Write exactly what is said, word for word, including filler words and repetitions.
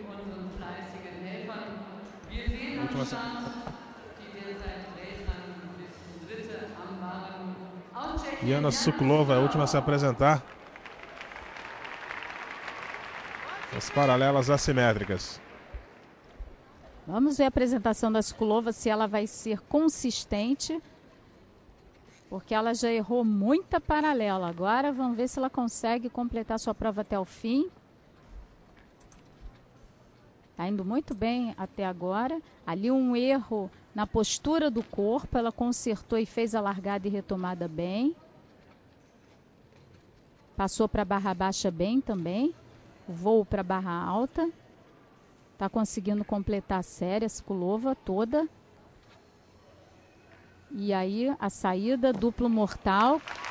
Última... Jana Sokolova, a última a se apresentar. As paralelas assimétricas. Vamos ver a apresentação da Sokolova, se ela vai ser consistente, porque ela já errou muita paralela. Agora vamos ver se ela consegue completar sua prova até o fim. Está indo muito bem até agora. Ali um erro na postura do corpo, ela consertou e fez a largada e retomada bem. Passou para a barra baixa bem também. Voo para a barra alta. Está conseguindo completar a série, a Sokolova toda. E aí a saída, duplo mortal.